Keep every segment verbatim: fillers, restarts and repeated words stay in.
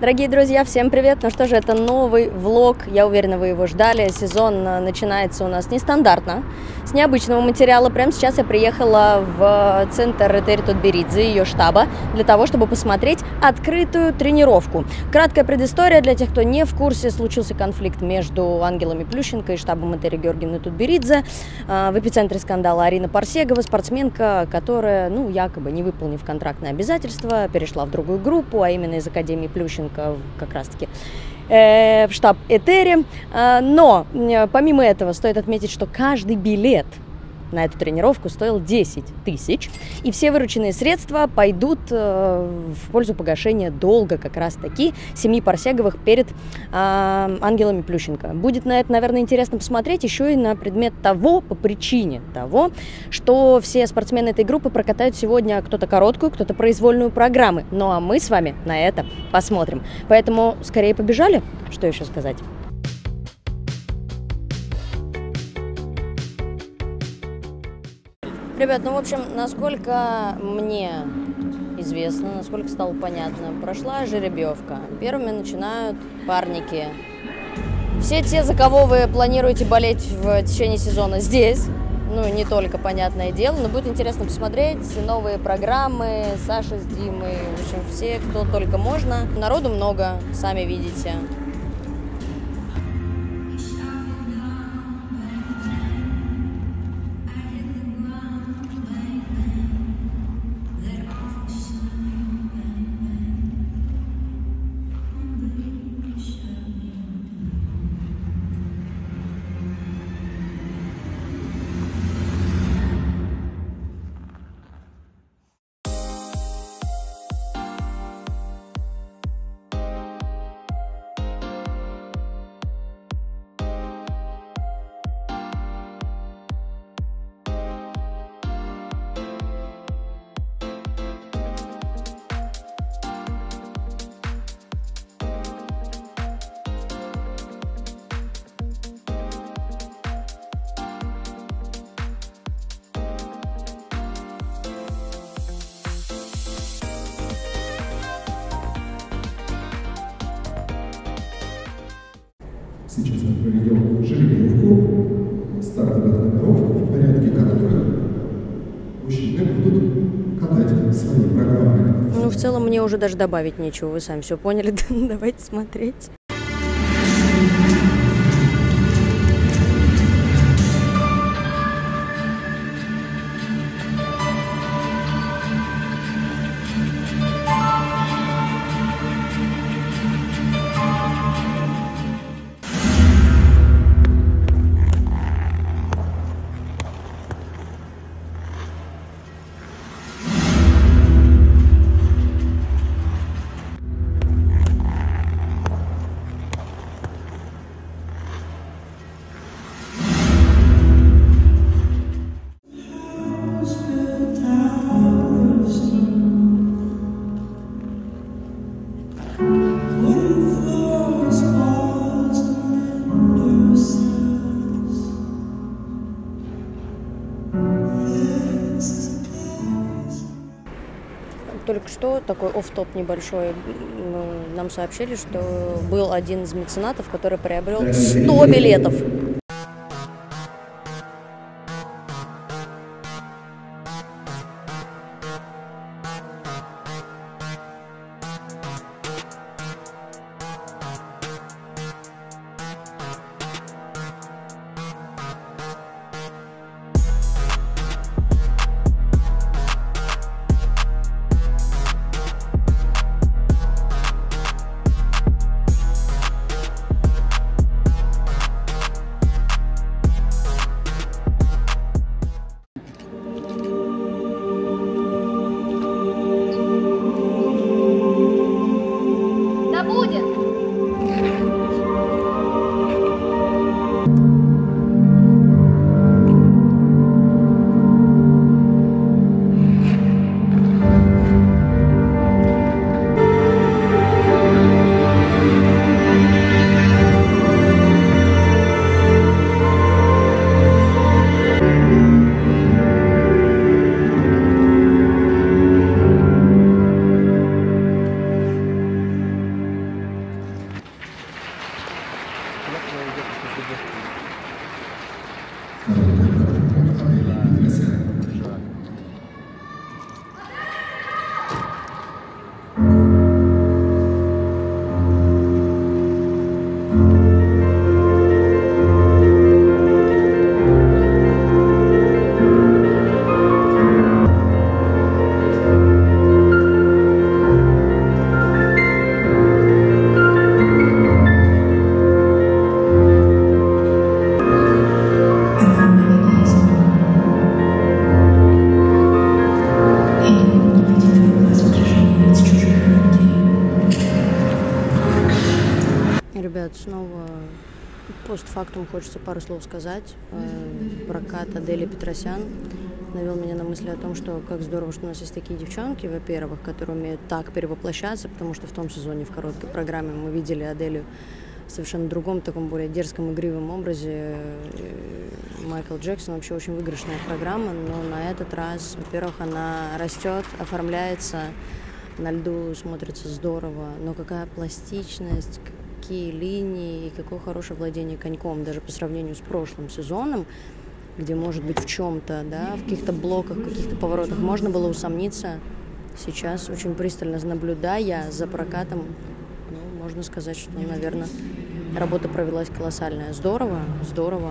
Дорогие друзья, всем привет! Ну что же, это новый влог, я уверена, вы его ждали. Сезон начинается у нас нестандартно, с необычного материала. Прямо сейчас я приехала в центр Этери Тутберидзе, ее штаба, для того, чтобы посмотреть открытую тренировку. Краткая предыстория для тех, кто не в курсе. Случился конфликт между Ангелой Миплющенко и штабом Этери Георгиевны Тутберидзе. В эпицентре скандала Арина Парсегова, спортсменка, которая, ну, якобы не выполнив контрактные обязательства, перешла в другую группу, а именно из Академии Плющенко как раз-таки э, в штаб Этери. Но помимо этого стоит отметить, что каждый билет на эту тренировку стоил десять тысяч, и все вырученные средства пойдут э, в пользу погашения долга как раз-таки семьи Парсеговых перед э, Ангелой Миплющенко. Будет на это, наверное, интересно посмотреть еще и на предмет того, по причине того, что все спортсмены этой группы прокатают сегодня кто-то короткую, кто-то произвольную программы. Ну а мы с вами на это посмотрим. Поэтому скорее побежали, что еще сказать. Ребят, ну, в общем, насколько мне известно, насколько стало понятно, прошла жеребьевка. Первыми начинают парники. Все те, за кого вы планируете болеть в течение сезона здесь, ну, не только, понятное дело, но будет интересно посмотреть новые программы, Саша с Димой, в общем, все, кто только можно. Народу много, сами видите. Сейчас мы проведем жеребьевку стартовых номеров, в порядке которых мужчины будут катать свои программы. Ну, в целом, мне уже даже добавить нечего, вы сами все поняли. Давайте смотреть. Только что, такой офф-топ небольшой, нам сообщили, что был один из меценатов, который приобрел сто билетов. постфактум хочется пару слов сказать. Прокат Адели Петросян навел меня на мысли о том, что как здорово, что у нас есть такие девчонки, во-первых, которые умеют так перевоплощаться, потому что в том сезоне в короткой программе мы видели Аделю в совершенно другом, таком более дерзком, игривом образе. Майкл Джексон вообще очень выигрышная программа, но на этот раз, во-первых, она растет, оформляется, на льду смотрится здорово, но какая пластичность, какие линии и какое хорошее владение коньком, даже по сравнению с прошлым сезоном, где, может быть, в чем-то, да, в каких-то блоках, в каких-то поворотах можно было усомниться. Сейчас, очень пристально наблюдая за прокатом, ну, можно сказать, что, наверное, работа провелась колоссальная. Здорово, здорово.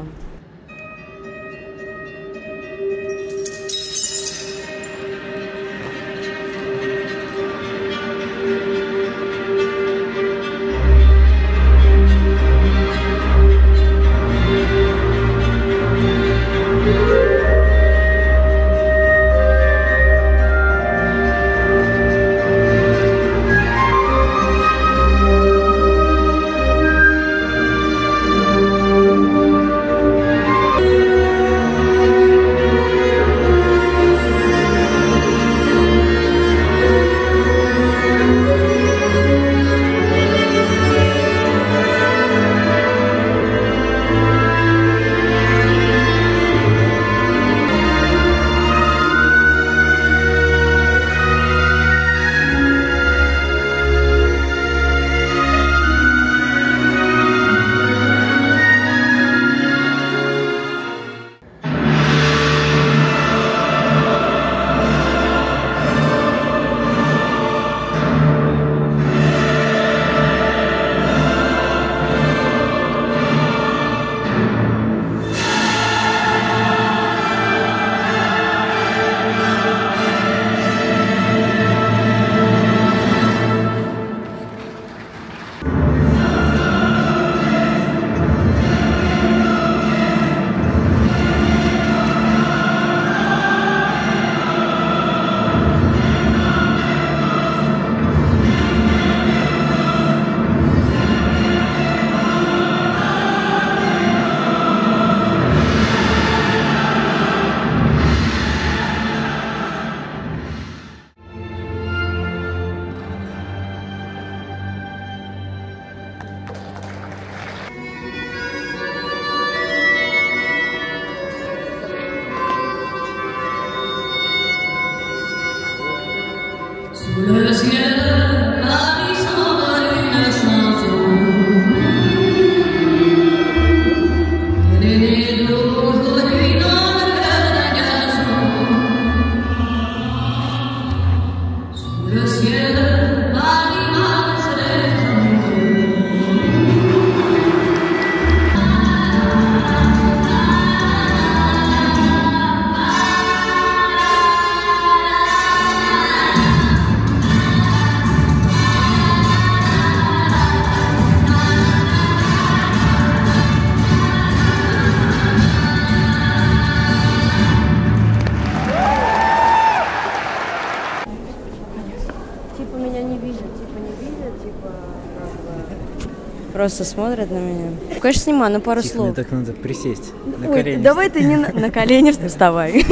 Просто смотрят на меня. Конечно, снимаю, но пару Тихо, слов. мне так надо присесть. На Ой, колени. давай ты не на, на колени вставай.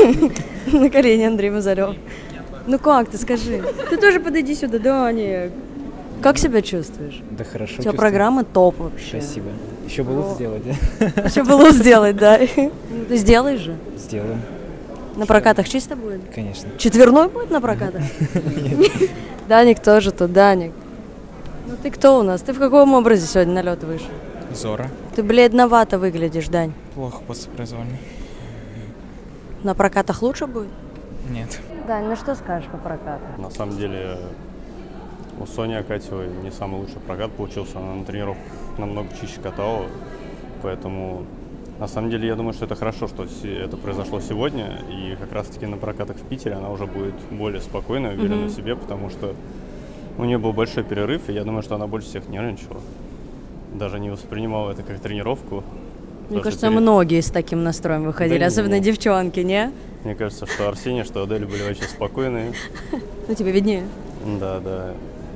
На колени, Андрей Мазарев. Ну как ты, скажи. Ты тоже подойди сюда, Даник. Как себя чувствуешь? Да хорошо. У тебя программа топ вообще. Спасибо. Еще бы лучше сделать, да? Еще бы лучше сделать, да. Ну ты сделаешь же. Сделаем. На прокатах чисто будет? Конечно. Четверной будет на прокатах? Даник тоже тут, Даник. Ну ты кто у нас? Ты в каком образе сегодня на лед вышел? Зора. Ты бледновато выглядишь, Дань. Плохо послепроизвольно. На прокатах лучше будет? Нет. Дань, ну что скажешь по прокату? На самом деле у Сони Акатьевой не самый лучший прокат получился. Она на тренировках намного чище катала. Поэтому на самом деле я думаю, что это хорошо, что это произошло сегодня. И как раз таки на прокатах в Питере она уже будет более спокойной, уверена mm-hmm. в себе, потому что у нее был большой перерыв, и я думаю, что она больше всех нервничала. Даже не воспринимала это как тренировку. Мне кажется, перед... многие с таким настроем выходили, да особенно не. девчонки, не? Мне кажется, что Арсений, что Адель были очень спокойные. Ну, тебе виднее. Да, да.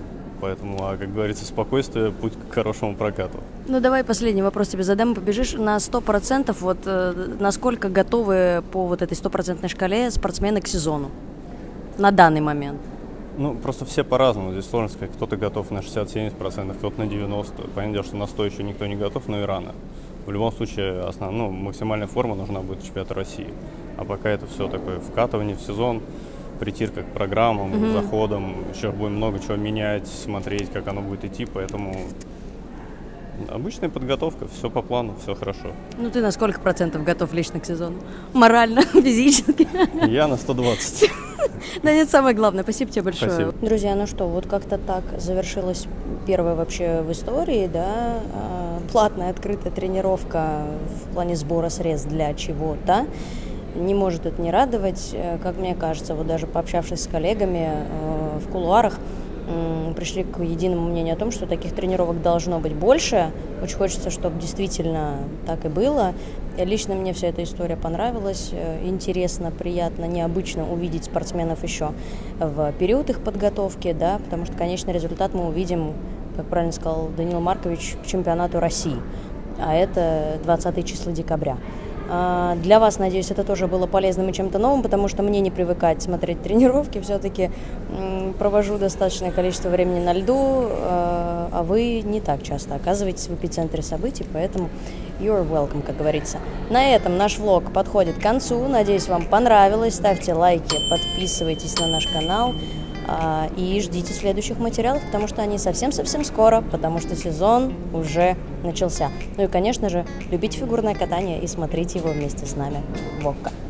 поэтому, а, как говорится, спокойствие – путь к хорошему прокату. Ну, давай последний вопрос тебе задам. Побежишь на сто процентов. Вот э, насколько готовы по вот этой стопроцентной шкале спортсмены к сезону на данный момент? Ну, просто все по-разному. Здесь сложно сказать, кто-то готов на шестьдесят-семьдесят процентов, кто-то на девяносто процентов. Понятное дело, что на сто еще никто не готов, но и рано. В любом случае, основ... ну, максимальная форма нужна будет к чемпионату России. А пока это все такое вкатывание в сезон, притирка к программам, mm-hmm. заходам. Еще будем много чего менять, смотреть, как оно будет идти, поэтому обычная подготовка, все по плану, все хорошо. Ну ты на сколько процентов готов лично к сезону? Морально, физически? Я на сто двадцать. Да нет, самое главное. Спасибо тебе большое. Спасибо. Друзья, ну что, вот как-то так завершилась первая вообще в истории, да, платная открытая тренировка в плане сбора средств для чего-то. Не может это не радовать, как мне кажется, вот даже пообщавшись с коллегами в кулуарах, пришли к единому мнению о том, что таких тренировок должно быть больше. Очень хочется, чтобы действительно так и было. Лично мне вся эта история понравилась. Интересно, приятно, необычно увидеть спортсменов еще в период их подготовки, да, потому что конечный результат мы увидим, как правильно сказал Данил Маркович, к чемпионату России, а это двадцатое число декабря. Для вас, надеюсь, это тоже было полезным и чем-то новым, потому что мне не привыкать смотреть тренировки, все-таки провожу достаточное количество времени на льду, а вы не так часто оказываетесь в эпицентре событий, поэтому you're welcome, как говорится. На этом наш влог подходит к концу, надеюсь, вам понравилось, ставьте лайки, подписывайтесь на наш канал и ждите следующих материалов, потому что они совсем-совсем скоро, потому что сезон уже начался. Ну и, конечно же, любите фигурное катание и смотрите его вместе с нами в ОККО.